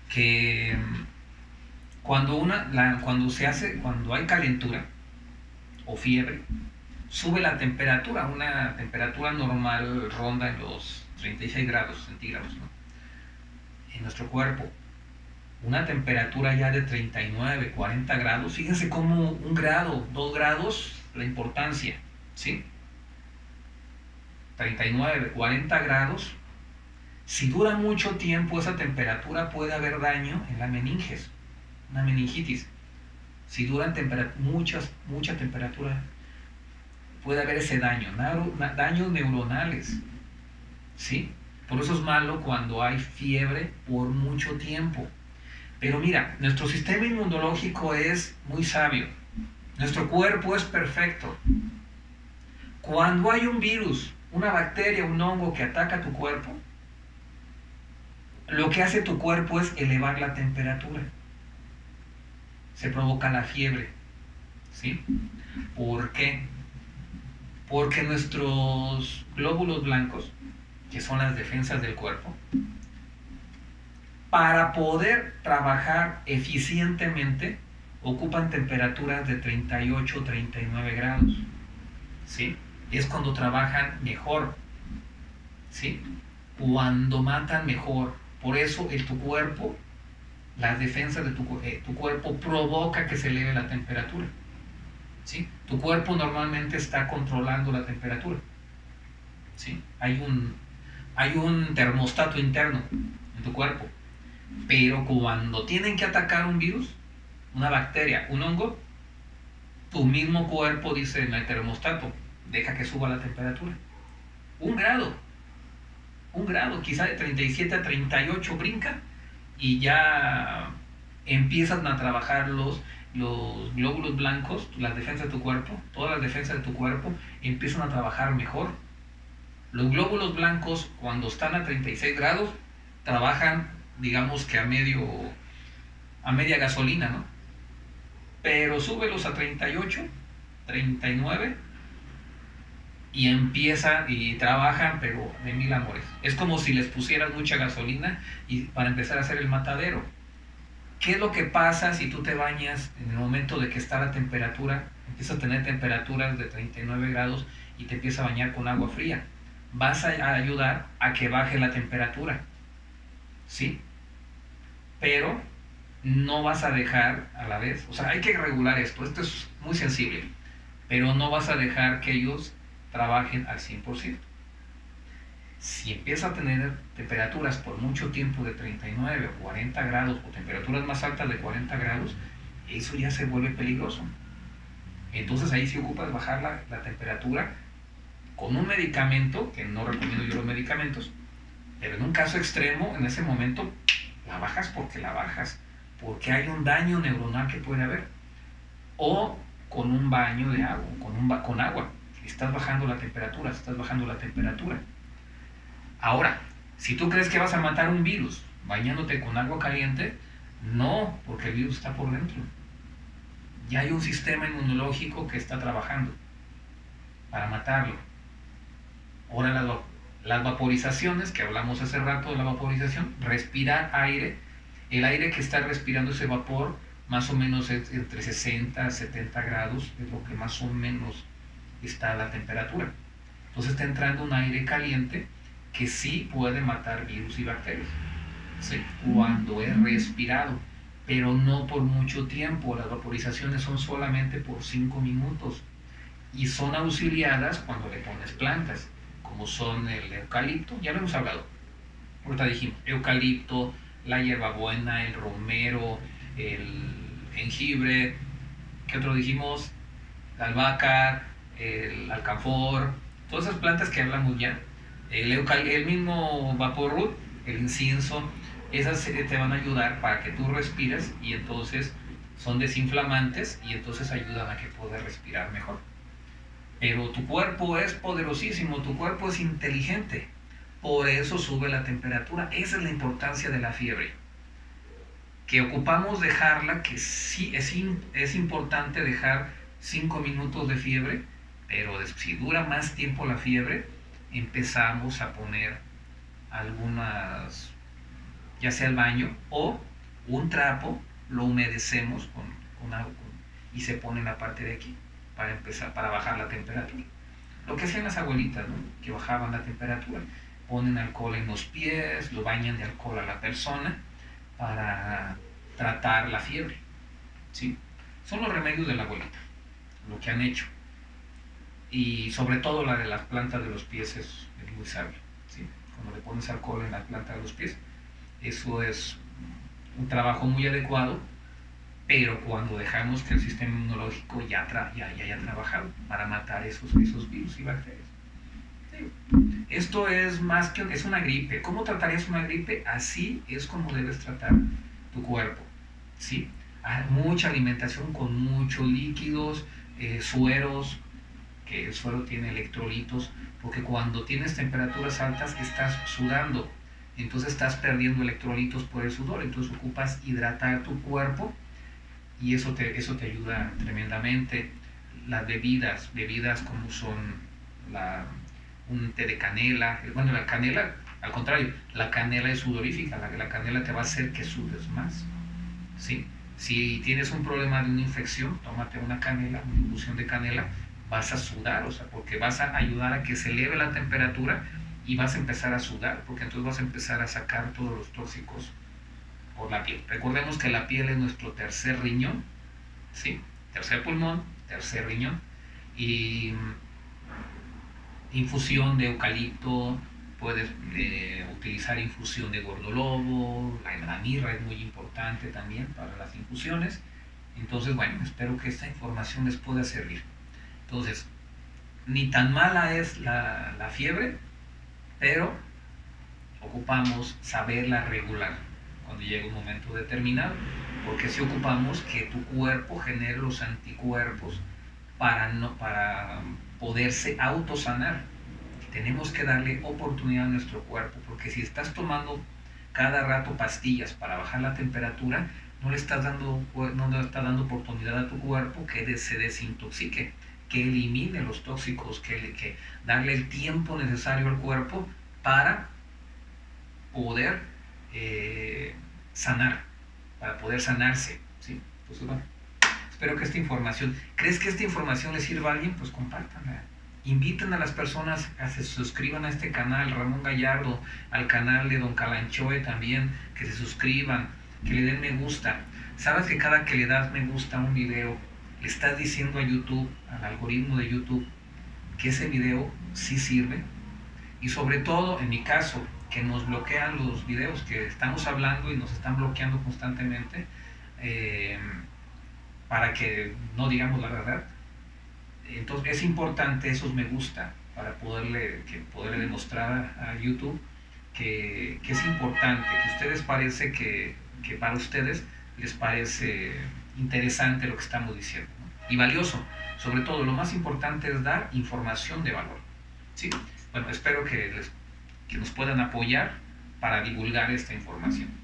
que cuando hay calentura o fiebre, sube la temperatura. Una temperatura normal ronda en los 36 grados centígrados, ¿no? En nuestro cuerpo. Una temperatura ya de 39, 40 grados. Fíjense cómo 1 grado, 2 grados, la importancia, ¿sí? 39, 40 grados. Si dura mucho tiempo esa temperatura, puede haber daño en la meninges, una meningitis. Si duran mucha temperatura, puede haber ese daño, daños neuronales, ¿sí? Por eso es malo cuando hay fiebre por mucho tiempo. Pero mira, nuestro sistema inmunológico es muy sabio. Nuestro cuerpo es perfecto. Cuando hay un virus, una bacteria, un hongo que ataca tu cuerpo, lo que hace tu cuerpo es elevar la temperatura. Se provoca la fiebre, ¿sí? ¿Por qué? Porque nuestros glóbulos blancos, que son las defensas del cuerpo, para poder trabajar eficientemente, ocupan temperaturas de 38, 39 grados, ¿sí? Es cuando trabajan mejor, ¿sí? Cuando matan mejor. Por eso tu cuerpo, las defensas de tu cuerpo provoca que se eleve la temperatura, ¿sí? Tu cuerpo normalmente está controlando la temperatura, ¿sí? Hay un termostato interno en tu cuerpo. Pero cuando tienen que atacar un virus, una bacteria, un hongo, tu mismo cuerpo dice en el termostato, deja que suba la temperatura. 1 grado, quizá de 37 a 38 brinca y ya empiezan a trabajar los glóbulos blancos, las defensas de tu cuerpo, todas las defensas de tu cuerpo empiezan a trabajar mejor. Los glóbulos blancos, cuando están a 36 grados, trabajan, digamos que a media gasolina, ¿no? Pero súbelos a 38, 39 y empiezan y trabajan, pero de mil amores. Es como si les pusieras mucha gasolina y para empezar a hacer el matadero. ¿Qué es lo que pasa si tú te bañas en el momento de que está la temperatura, empiezas a tener temperaturas de 39 grados y te empiezas a bañar con agua fría? Vas a ayudar a que baje la temperatura, ¿sí? Pero no vas a dejar a la vez, o sea, hay que regular esto es muy sensible, pero no vas a dejar que ellos trabajen al 100%. Si empieza a tener temperaturas por mucho tiempo de 39 o 40 grados o temperaturas más altas de 40 grados, eso ya se vuelve peligroso. Entonces ahí sí ocupas bajar la temperatura con un medicamento, que no recomiendo yo los medicamentos, pero en un caso extremo, en ese momento la bajas porque hay un daño neuronal que puede haber. O con un baño de agua, con agua, estás bajando la temperatura. Ahora, si tú crees que vas a matar un virus bañándote con agua caliente, no, porque el virus está por dentro. Ya hay un sistema inmunológico que está trabajando para matarlo. Ahora las vaporizaciones, que hablamos hace rato de la vaporización, respirar aire, el aire que está respirando ese vapor, más o menos entre 60 a 70 grados, es lo que más o menos está la temperatura. Entonces está entrando un aire caliente que sí puede matar virus y bacterias, ¿sí? Cuando es respirado, pero no por mucho tiempo. Las vaporizaciones son solamente por 5 minutos y son auxiliadas cuando le pones plantas, como son el eucalipto, ya lo hemos hablado. Ahorita dijimos eucalipto, la hierbabuena, el romero, el jengibre, ¿qué otro dijimos? La albahaca, el alcanfor, todas esas plantas que hablamos ya. El mismo vaporru, el incienso, esas te van a ayudar para que tú respires y entonces son desinflamantes y entonces ayudan a que puedas respirar mejor. Pero tu cuerpo es poderosísimo, tu cuerpo es inteligente, por eso sube la temperatura. Esa es la importancia de la fiebre, que ocupamos dejarla, que sí es importante dejar 5 minutos de fiebre, pero si dura más tiempo la fiebre, empezamos a poner algunas, ya sea el baño o un trapo, lo humedecemos con agua y se pone en la parte de aquí para bajar la temperatura. Lo que hacían las abuelitas, ¿no? Que bajaban la temperatura. Ponen alcohol en los pies, lo bañan de alcohol a la persona para tratar la fiebre, ¿sí? Son los remedios de la abuelita, lo que han hecho. Y sobre todo la de las plantas de los pies es muy sabio, ¿sí? Cuando le pones alcohol en la planta de los pies, eso es un trabajo muy adecuado, pero cuando dejamos que el sistema inmunológico ya haya trabajado para matar esos virus y bacterias. Esto es más que es una gripe. ¿Cómo tratarías una gripe? Así es como debes tratar tu cuerpo, ¿sí? Mucha alimentación con muchos líquidos, sueros, que el suero tiene electrolitos, porque cuando tienes temperaturas altas estás sudando, entonces estás perdiendo electrolitos por el sudor, entonces ocupas hidratar tu cuerpo y eso te ayuda tremendamente. Las bebidas como son un té de canela, bueno, la canela, al contrario, la canela es sudorífica, la canela te va a hacer que sudes más, ¿sí? Si tienes un problema de una infección, tómate una canela, una infusión de canela, vas a sudar, o sea, porque vas a ayudar a que se eleve la temperatura y vas a empezar a sudar, porque entonces vas a empezar a sacar todos los tóxicos por la piel. Recordemos que la piel es nuestro tercer riñón, ¿sí? Tercer pulmón, tercer riñón, y infusión de eucalipto, puedes utilizar infusión de gordolobo, la mirra es muy importante también para las infusiones. Entonces, bueno, espero que esta información les pueda servir. Entonces, ni tan mala es la fiebre, pero ocupamos saberla regular cuando llega un momento determinado, porque si ocupamos que tu cuerpo genere los anticuerpos para poderse autosanar. Tenemos que darle oportunidad a nuestro cuerpo, porque si estás tomando cada rato pastillas para bajar la temperatura, no le estás dando oportunidad a tu cuerpo que se desintoxique, que elimine los tóxicos, que darle el tiempo necesario al cuerpo para poder sanar, para poder sanarse, ¿sí? Entonces, bueno, espero que esta información, ¿crees que esta información le sirva a alguien? Pues compártanla. Inviten a las personas a que se suscriban a este canal, Ramón Gallardo, al canal de Don Calanchoe también, que se suscriban, que le den me gusta. ¿Sabes que cada que le das me gusta a un video, le estás diciendo a YouTube, al algoritmo de YouTube, que ese video sí sirve? Y sobre todo, en mi caso, que nos bloquean los videos que estamos hablando y nos están bloqueando constantemente, para que no digamos la verdad. Entonces es importante esos me gusta para poderle demostrar a YouTube que es importante, que ustedes parece que para ustedes les parece interesante lo que estamos diciendo, ¿no? Y valioso. Sobre todo, lo más importante es dar información de valor, ¿sí? Bueno, espero que nos puedan apoyar para divulgar esta información.